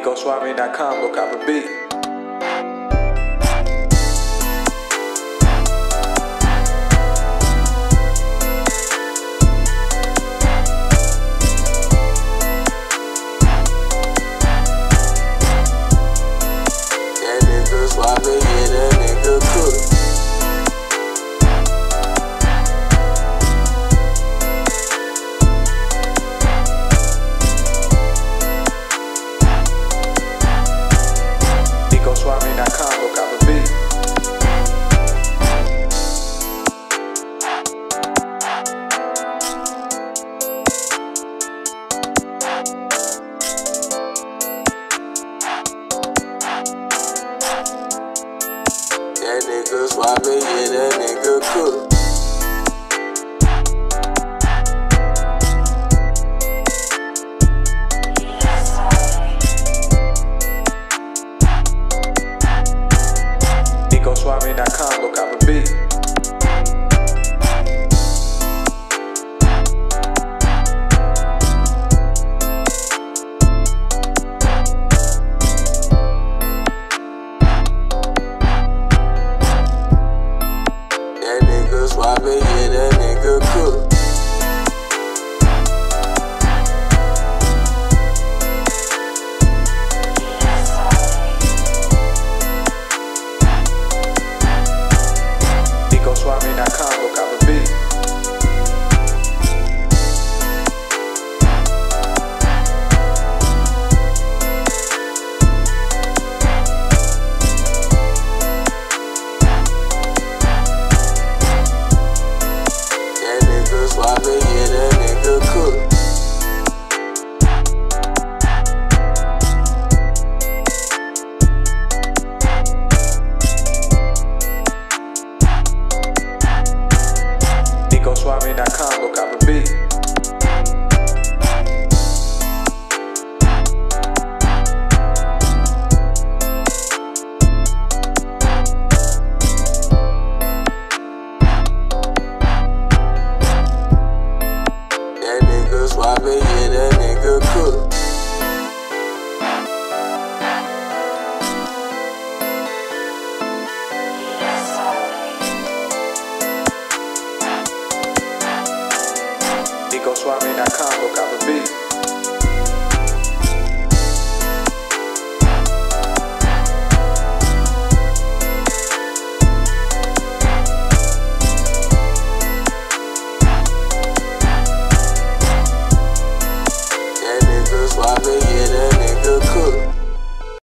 EcoSuave.com, go cop a beat. That nigga Suave, yeah, that nigga cook. EcoSuave.com, go cop a beat. That nigga Suave, yeah, that nigga cook. EcoSuave.com, go cop a beat. That nigga Suave, yeah, that nigga cook. EcoSuave.com, go cop a beat. That nigga Suave, yeah, that nigga cook. EcoSuave.com, go cop a beat. That nigga Suave, yeah, that nigga cook. EcoSuave.com, go cop a beat. That nigga Suave, yeah.